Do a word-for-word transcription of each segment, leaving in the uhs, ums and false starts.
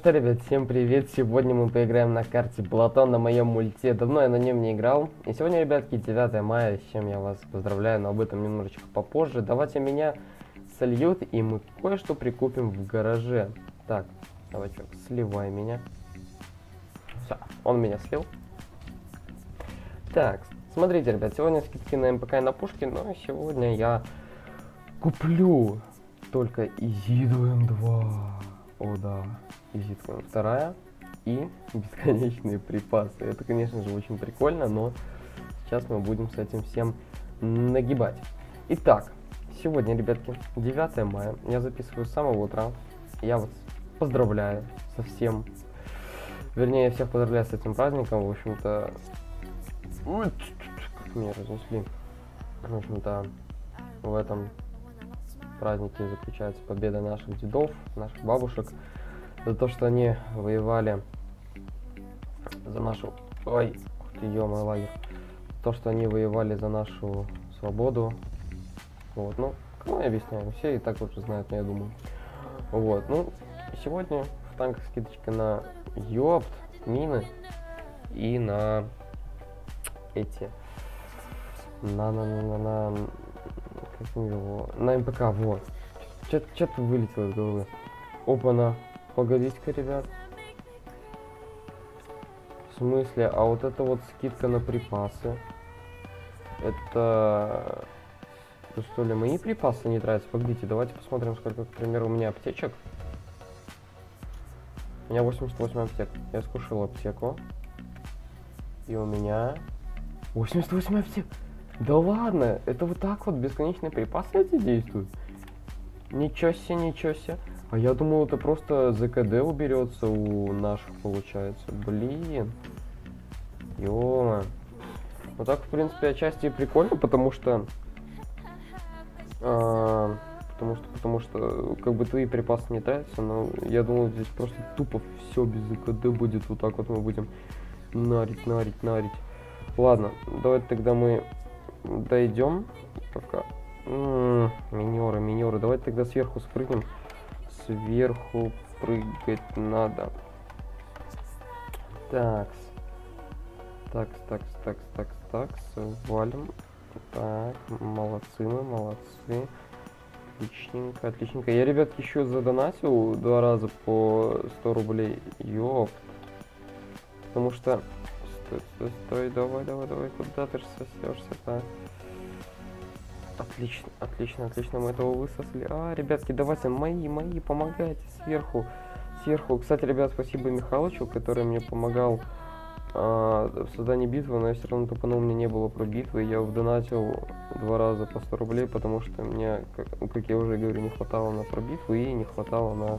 что, ребят, всем привет! Сегодня мы поиграем на карте Платон на моем мульте. Давно я на нем не играл. И сегодня, ребятки, девятое мая, с чем я вас поздравляю, но об этом немножечко попозже. Давайте меня сольют, и мы кое-что прикупим в гараже. Так, давай, чувак, сливай меня. Все, он меня слил. Так, смотрите, ребят, сегодня скидки на МПК и на пушки, но сегодня я куплю только Изиду эм два. О, да. Изидка вторая и бесконечные припасы. Это, конечно же, очень прикольно, но сейчас мы будем с этим всем нагибать. Итак, сегодня, ребятки, девятое мая. Я записываю с самого утра. Я вас поздравляю со всем. Вернее, я всех поздравляю с этим праздником. В общем-то... Как меня разнесли. В общем-то, в этом празднике заключается победа наших дедов, наших бабушек. За то, что они воевали за нашу... Ой, ты, ё-моё, лагерь. То, что они воевали за нашу свободу. Вот, ну, кому я объясняю? Все и так уже знают, но я думаю. Вот, ну, сегодня в танках скидочка на ёпт, мины и на эти... На, на, на, на, на... Как его... На МПК, вот. Что-то вылетело из головы. Опа-на. Погодите-ка, ребят. В смысле? А вот это вот скидка на припасы. Это... Это что ли, мои припасы не тратятся? Погодите, давайте посмотрим, сколько, к примеру, у меня аптечек. У меня восемьдесят восемь аптек. Я скушал аптеку. И у меня... восемьдесят восемь аптек! Да ладно! Это вот так вот бесконечные припасы эти действуют? Ничего себе, ничего себе. А я думал, это просто ЗКД уберется у наших, получается. Блин. Ё-мо. Вот так, в принципе, отчасти прикольно, потому что... А, потому что, потому что, как бы, твои припасы не тратятся, но я думал, здесь просто тупо все без ЗКД будет. Вот так вот мы будем нарить, нарить, нарить. Ладно, давайте тогда мы дойдем. Пока. М-м, минеры, минеры. Давайте тогда сверху спрыгнем. Сверху прыгать надо. Такс. Такс, такс, такс, такс, такс. Валим. Так, молодцы мы, молодцы. Отличненько, отличненько. Я, ребятки, еще задонатил два раза по сто рублей. Ёп. Потому что... Стой, стой, стой, давай, давай, давай. Куда ты же сосешься-то? Отлично, отлично, отлично, мы этого высосли. А, ребятки, давайте, мои, мои, помогайте сверху, сверху. Кстати, ребят, спасибо Михалычу, который мне помогал а, в создании битвы, но я все равно тупанул, у меня не было про битвы. Я вдонатил два раза по сто рублей, потому что мне, как, как я уже говорю, не хватало на пробитвы и не хватало на...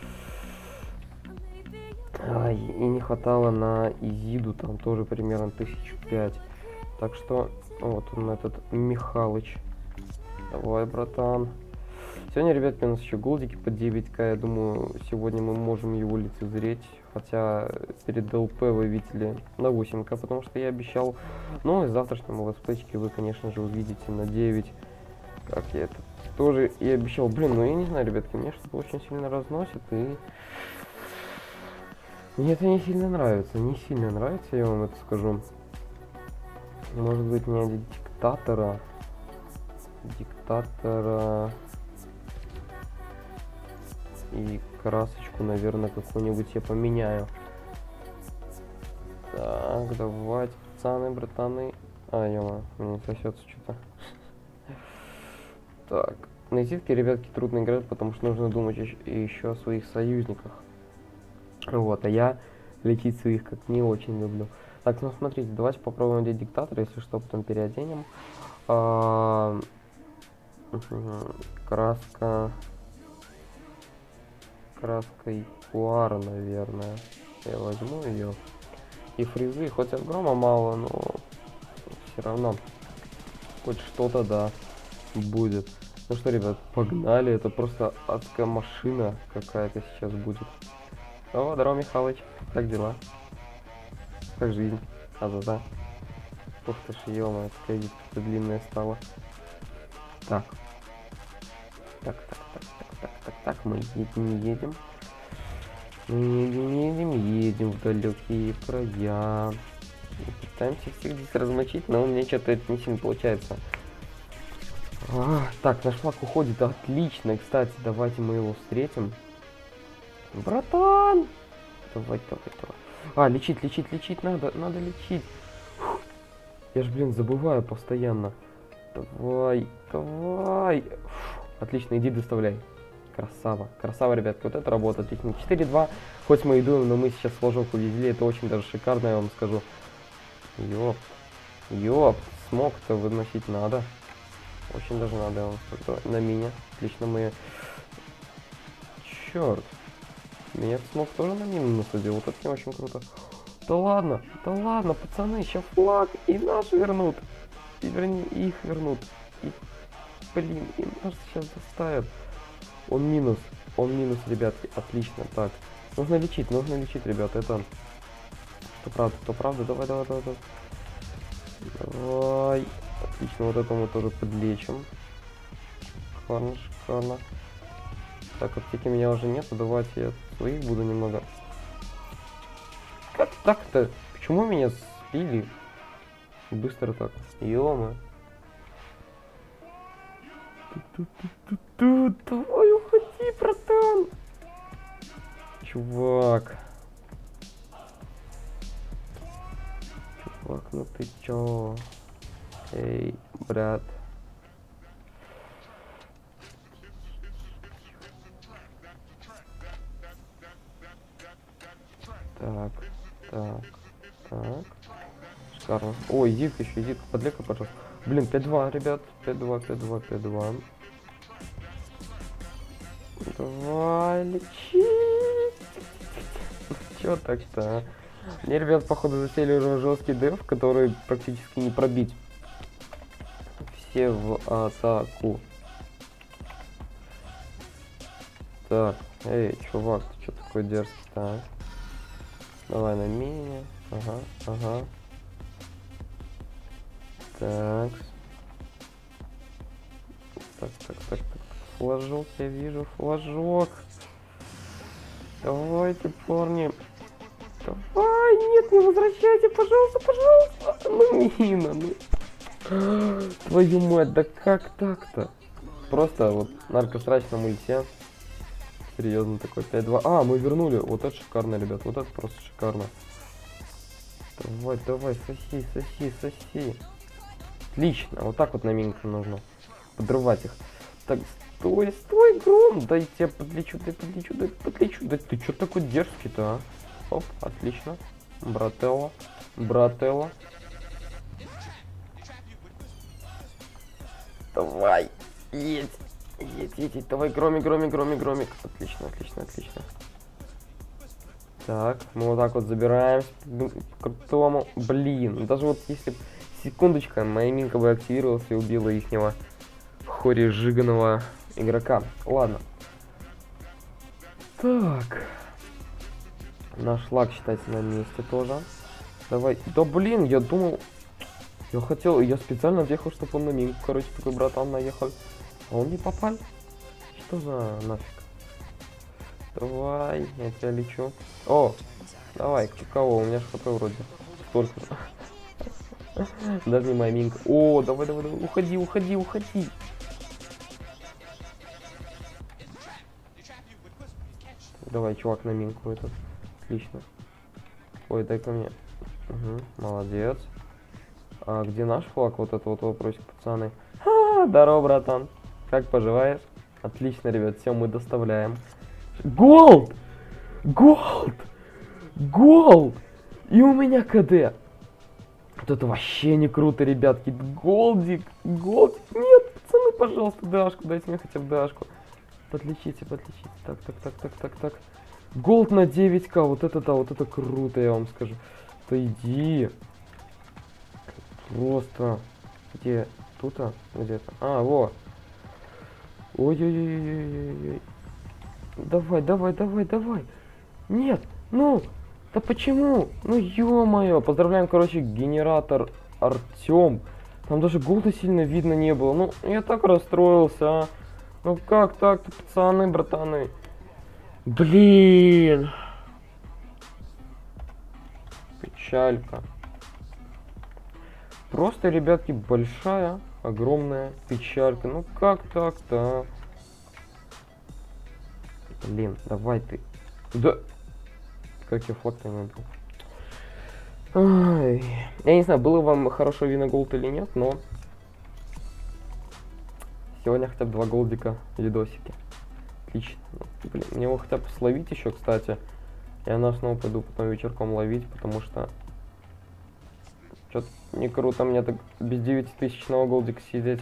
А, и не хватало на Изиду, там тоже примерно тысяч пять. Так что, вот он, этот Михалыч. Давай, братан. Сегодня, ребятки, у нас еще голдики по девять ка. Я думаю, сегодня мы можем его лицезреть. Хотя перед ЛП вы видели на восемь ка, потому что я обещал. Ну и в завтрашнем летсплейчике вы, конечно же, увидите на девять. Как я это тоже и обещал. Блин, ну я не знаю, ребятки, мне что-то очень сильно разносит. И мне это не сильно нравится. Не сильно нравится, я вам это скажу. Может быть, не один диктатора. Диктатора и красочку, наверное, какую-нибудь я поменяю. Так, давайте, пацаны, братаны. А, ё-моё, мне сосется что-то. Так, на изидке, ребятки, трудно играть, потому что нужно думать еще о своих союзниках. Вот, а я лечить своих как не очень люблю. Так, ну смотрите, давайте попробуем одеть диктатора, если что, потом переоденем. А... Краска. Краска Ягуара, наверное. Я возьму ее. И фрезы, хоть от грома мало, но все равно хоть что-то, да, будет. Ну что, ребят, погнали. Это просто адская машина какая-то сейчас будет. О, здорово, Михалыч. Как дела? Как жизнь? А-да-да. Ух ты ж, ё-моё, такая визитка длинная стала. Так. Так, так, так, так, так, так, так, мы едем, не едем. Мы едем, едем, едем в далекие края. И пытаемся всех здесь размочить, но у меня что-то это не сильно получается. А, так, наш флаг уходит. Отлично. Кстати, давайте мы его встретим. Братан! Давай, давай, давай. А, лечить, лечить, лечить надо. Надо лечить. Фух. Я ж, блин, забываю постоянно. Давай, давай. Фух. Отлично, иди доставляй. Красава. Красава, ребятки. Вот это работа. Отлично. четыре два. Хоть мы идем, но мы сейчас флажок увезли. Это очень даже шикарно, я вам скажу. Ёп. Ёп. Смог-то выносить надо. Очень даже надо, я вам скажу. На меня. Отлично, мы... Черт. Меня смог тоже на мину насадил. Вот это не очень круто. Да ладно, да ладно, пацаны, сейчас флаг и наш вернут. И вернее, их вернут. И, блин, и наш сейчас заставят. Он минус, он минус, ребятки. Отлично, так. Нужно лечить, нужно лечить, ребята. Это... То правда, то правда. Давай, давай, давай, давай. Давай. Отлично, вот это мы тоже подлечим. Шикарно, шикарно. Так, аптеки меня уже нету, давайте я своих буду немного. Как так-то? Почему меня слили? Быстро так. Ё-моё. Давай уходи, братан. Чувак. Чувак, ну ты чё? Эй, брат. Так, так, так. Шикарно. Ой, зитка еще, зитка, подлека, пожалуйста. Блин, пять два, ребят. пять два, пять два, пять два. Давай, лечи. Чё так-то, а? Мне, ребят, походу, засели уже жесткий деф, который практически не пробить. Все в атаку. Так, эй, чувак, ты что такой дерзкий-то, а? Давай на меня. Ага, ага. Так. Так, так, так, так. Флажок, я вижу, флажок. Давайте, парни. Давай, нет, не возвращайте, пожалуйста, пожалуйста. Ну, мина, ну. Твою мать, да как так-то? Просто вот наркосрач на мульте. Серьезно, такой пять два. А, мы вернули. Вот это шикарно, ребят. Вот это просто шикарно. Давай, давай, соси, соси, соси. Отлично. Вот так вот на минку нужно подрывать их. Так, стой, стой, Гром. Дай я подлечу, дай подлечу, дай подлечу. Да ты что такой дерзкий-то, а? Оп, отлично. Брателло, брателло. Давай, едь. Едь, едь, едь, давай, громик, громик, громик, громик. Отлично, отлично, отлично. Так, мы вот так вот забираемся к крутому. Блин, даже вот если секундочка, моя минка бы активировалась и убила ихнего хоре жиганого игрока. Ладно. Так. Наш флаг, считайте, на месте тоже. Давай. Да блин, я думал... Я хотел, я специально въехал, чтобы он на минку, короче, такой братан наехал. А он не попал? Что за нафиг? Давай, я тебя лечу. О, давай, кого? У меня ж хп вроде. Столько. Даже не моя минка. О, давай, давай, давай. Уходи, уходи, уходи. Давай, чувак, на минку этот. Отлично. Ой, дай-ка мне. Угу, молодец. А где наш флаг? Вот это вот вопросик, пацаны. А, здорово, братан. Как поживаешь? Отлично, ребят, все мы доставляем. Голд! Голд! Голд! И у меня КД. Вот это вообще не круто, ребятки. Голдик, голд. Нет, пацаны, пожалуйста, дашку. Дайте мне хотя бы дашку. Подлечите, подлечите. Так, так, так, так, так, так. Голд на девять ка. Вот это да, вот это круто, я вам скажу. Да иди. Просто. Где? Тут-то? Где-то. А, во. Ой-ой-ой-ой-ой-ой. Давай, давай, давай, давай. Нет, ну, да почему? Ну, ё-моё. Поздравляем, короче, генератор Артем. Там даже голда сильно видно не было. Ну, я так расстроился, а. Ну, как так-то, пацаны, братаны? Блин. Печалька. Просто, ребятки, большая, огромная печалька. Ну как так-то? Блин, давай ты. Да. Как я флаг-то не убил. Ай. Я не знаю, было вам хорошо вина голд или нет, но сегодня хотя бы два голдика видосики. Отлично. Блин, мне его хотя бы словить еще, кстати. Я на снова пойду потом вечерком ловить, потому что что-то не круто мне так без девятитысячного голдика сидеть.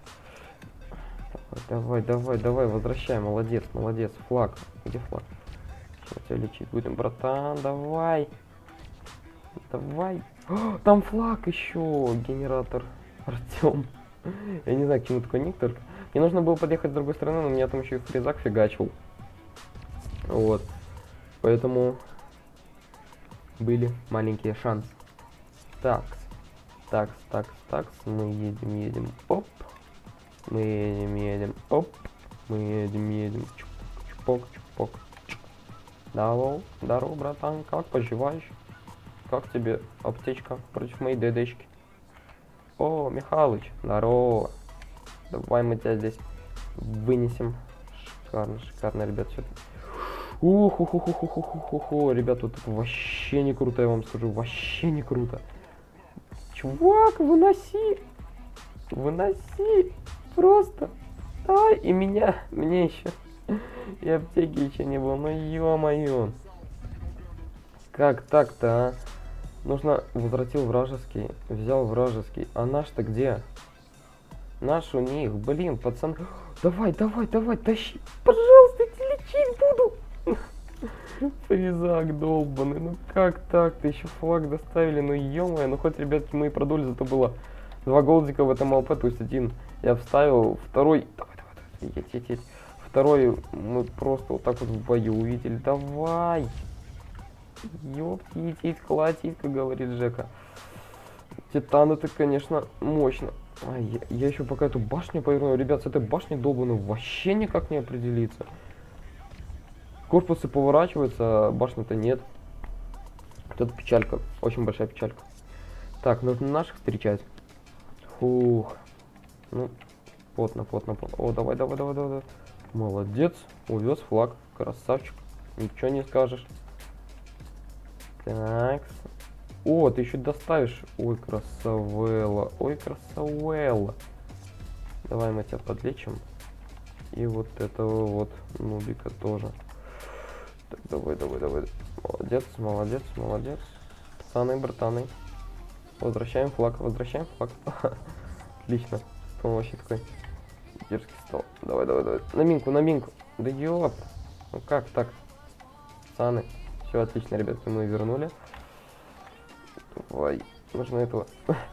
Давай, давай, давай, возвращай, молодец, молодец. Флаг, где флаг? Сейчас тебя лечить будем, братан, давай. Давай. О, там флаг еще, генератор Артем. Я не знаю, к чему такой ник только. Мне нужно было подъехать с другой стороны, но меня там еще и фризак фигачил. Вот. Поэтому были маленькие шансы. Так. Так, так, так. Мы едем, едем. Оп. Мы едем, едем. Оп. Мы едем, едем. Чпок, чпок. Здорово, здорово, братан. Как поживаешь? Как тебе аптечка против моей ДДшки? О, Михалыч, здорово. Давай мы тебя здесь вынесем. Шикарно, шикарно, ребят, все. Ух, ух, ух, ух, ух, ух, ух, ух, ребят, вот это вообще не круто, я вам скажу, вообще не круто. Чувак, выноси, выноси, просто. Ай, и меня, мне еще, и аптеки еще не было, ну ё-моё. Как так-то, а? Нужно, возвратил вражеский, взял вражеский, а наш-то где? Наш у них, блин, пацан. Давай, давай, давай, тащи, пожалуйста, я тебя лечить буду. Фризак долбаный, ну как так-то, еще флаг доставили, ну ё-моё, ну хоть, ребятки, мы и продули, зато было два голдика в этом ЛП, то есть один я вставил, второй, давай, давай, давай, едь, едь, едь. Второй мы просто вот так вот в бою увидели, давай. Ёпти, идти, колотить, как говорит Жека. Титан это, конечно, мощно. А, я, я еще пока эту башню поверну. Ребят, с этой башней долбаной вообще никак не определиться. Корпусы поворачиваются, а башни-то нет. Вот это печалька, очень большая печалька. Так, нужно наших встречать. Фух. Ну, плотно, плотно, плотно. О, давай, давай, давай, давай. Молодец, увез флаг, красавчик. Ничего не скажешь. Так. О, ты еще доставишь. Ой, красавелла. Ой, красавелла. Давай мы тебя подлечим. И вот этого вот нубика тоже. Так, давай, давай, давай. Молодец, молодец, молодец. Пацаны, братаны. Возвращаем флаг, возвращаем флаг. Отлично. Он вообще такой дерзкий стал. Давай, давай, давай. На минку, на минку. Да ёп. Ну как так? Пацаны. Все отлично, ребятки, мы вернули. Давай, нужно этого.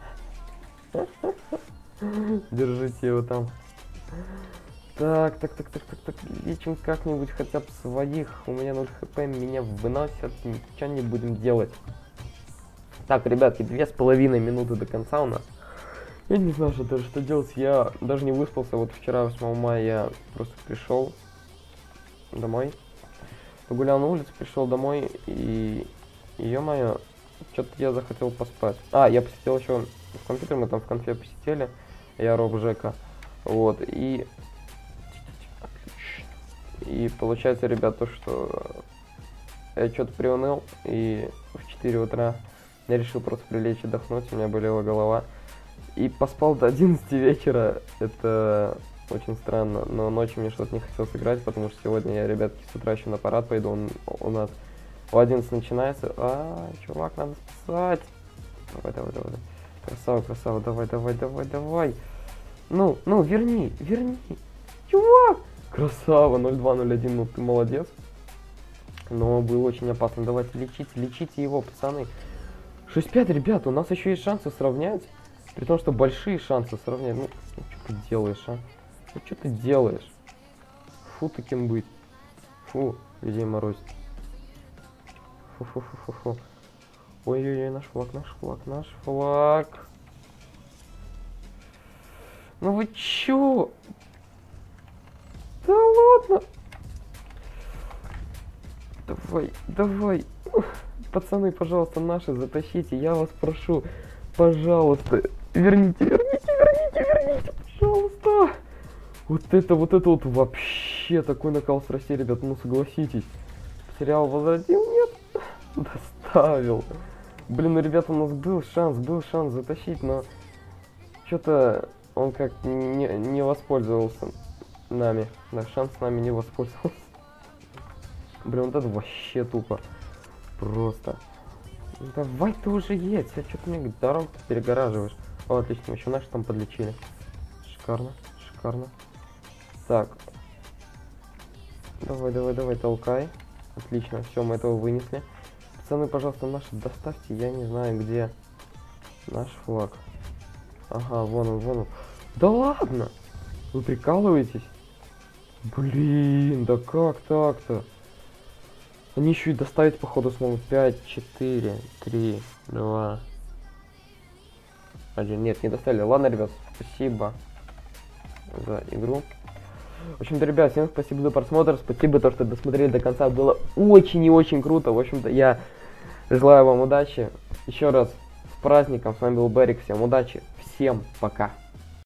Держите его там. Так, так, так, так, так, так. Лечим как-нибудь хотя бы своих. У меня ноль хп, меня выносят. Ничего не будем делать. Так, ребятки, две с половиной минуты до конца у нас. Я не знаю, что даже что делать. Я даже не выспался. Вот вчера, восьмого мая, я просто пришел домой. Погулял на улице, пришел домой и, ё-моё, что-то я захотел поспать. А, я посетил еще в компьютер, мы там в конфе посетили, я Роб Жека, вот, и, и получается, ребят, то, что я что-то приуныл, и в четыре утра я решил просто прилечь отдохнуть, у меня болела голова, и поспал до одиннадцати вечера, это... Очень странно, но ночью мне что-то не хотелось играть, потому что сегодня я, ребятки, с утра еще на парад пойду, он у нас в одиннадцать начинается. А, чувак, надо спасать. Давай, давай, давай. Красава, красава, давай, давай, давай, давай. Ну, ну, верни, верни. Чувак! Красава, ноль два ноль один, ну ты молодец. Но было очень опасно. Давайте лечите, лечите его, пацаны. шесть пять, ребят, у нас еще есть шансы сравнять. При том, что большие шансы сравнять. Ну, ну что ты делаешь, а? Ну что ты делаешь? Фу таким быть. Фу, людей морозит. Фу-фу-фу-фу-фу. Ой-ой-ой, наш флаг, наш флаг, наш флаг. Ну вы чё? Да ладно. Давай, давай. пацаны, пожалуйста, наши, затащите, я вас прошу. Пожалуйста, верните, верните, верните, верните, пожалуйста. Вот это, вот это вот вообще такой накал страстей, ребят, ну согласитесь. Сериал возродил? Нет. Доставил. Блин, ну, ребята, у нас был шанс, был шанс затащить, но что-то он как не, не воспользовался нами. Да, шанс с нами не воспользовался. Блин, вот это вообще тупо. Просто. Ну, давай ты уже едь, а что ты мне дорогу перегораживаешь? О, отлично, еще наши там подлечили. Шикарно, шикарно. Так. Давай, давай, давай, толкай. Отлично, все, мы этого вынесли. Пацаны, пожалуйста, наши доставьте, я не знаю, где наш флаг. Ага, вон он, вон он. Да ладно! Вы прикалываетесь? Блин, да как так-то? Они еще и доставить, походу, смогут. пять, четыре, три, два, один. Нет, не доставили. Ладно, ребят, спасибо за игру. В общем-то, ребят, всем спасибо за просмотр. Спасибо, то, что досмотрели до конца. Было очень и очень круто. В общем-то, я желаю вам удачи. Еще раз с праздником. С вами был Берик. Всем удачи. Всем пока.